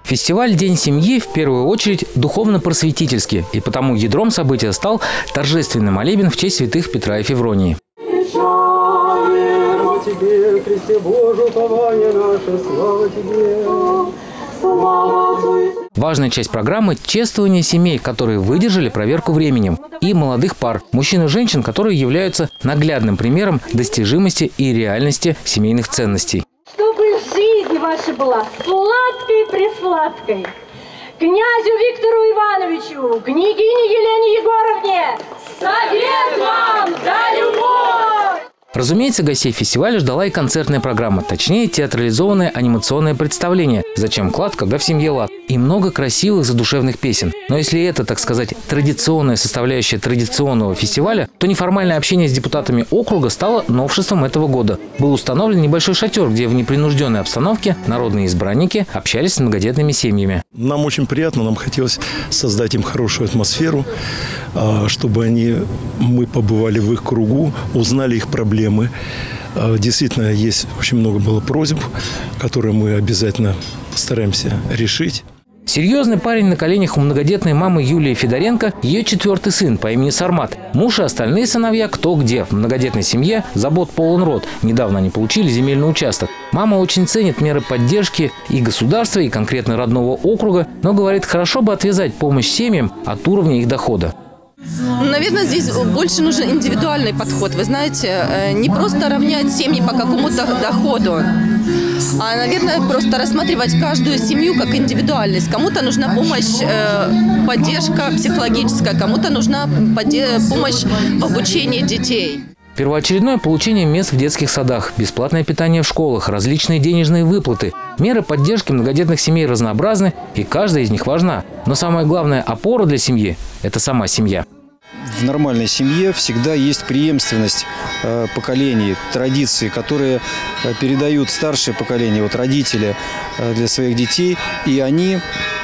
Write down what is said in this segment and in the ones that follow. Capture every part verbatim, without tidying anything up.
Фестиваль «День семьи» в первую очередь духовно-просветительский, и потому ядром события стал торжественный молебен в честь святых Петра и Февронии. Тебе, Христе Божий, упование наше, слава Тебе. Слава Отцу. Важная часть программы – чествование семей, которые выдержали проверку временем, и молодых пар, мужчин и женщин, которые являются наглядным примером достижимости и реальности семейных ценностей. Чтобы жизнь ваша была сладкой-пресладкой. Князю Виктору Ивановичу, княгине Елене Егоровне, совет вам да любовь! Разумеется, гостей фестиваля ждала и концертная программа, точнее театрализованное анимационное представление «Зачем клад, когда в семье лад?» и много красивых задушевных песен. Но если это, так сказать, традиционная составляющая традиционного фестиваля, то неформальное общение с депутатами округа стало новшеством этого года. Был установлен небольшой шатер, где в непринужденной обстановке народные избранники общались с многодетными семьями. Нам очень приятно, нам хотелось создать им хорошую атмосферу, чтобы они, мы побывали в их кругу, узнали их проблемы. Действительно, есть очень много было просьб, которые мы обязательно постараемся решить. Серьезный парень на коленях у многодетной мамы Юлии Федоренко – ее четвертый сын по имени Сармат. Муж и остальные сыновья кто где. В многодетной семье забот полон рот. Недавно они получили земельный участок. Мама очень ценит меры поддержки и государства, и конкретно родного округа, но говорит, хорошо бы отвязать помощь семьям от уровня их дохода. Наверное, здесь больше нужен индивидуальный подход. Вы знаете, не просто равнять семьи по какому-то доходу, а, наверное, просто рассматривать каждую семью как индивидуальность. Кому-то нужна помощь, поддержка психологическая, кому-то нужна помощь в обучении детей. Первоочередное получение мест в детских садах, бесплатное питание в школах, различные денежные выплаты. Меры поддержки многодетных семей разнообразны, и каждая из них важна. Но самая главная опора для семьи – это сама семья. В нормальной семье всегда есть преемственность э, поколений, традиции, которые э, передают старшие поколения, вот родители э, для своих детей. И они,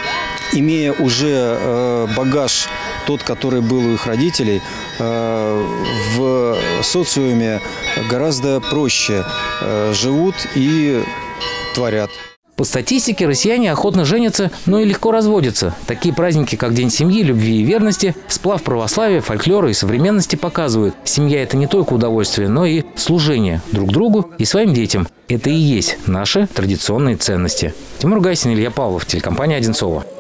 имея уже э, багаж тот, который был у их родителей, э, в социуме гораздо проще э, живут и творят. По статистике, россияне охотно женятся, но и легко разводятся. Такие праздники, как День семьи, любви и верности, сплав православия, фольклора и современности показывают. Семья – это не только удовольствие, но и служение друг другу и своим детям. Это и есть наши традиционные ценности. Тимур Гайсин, Илья Павлов, телекомпания «Одинцово».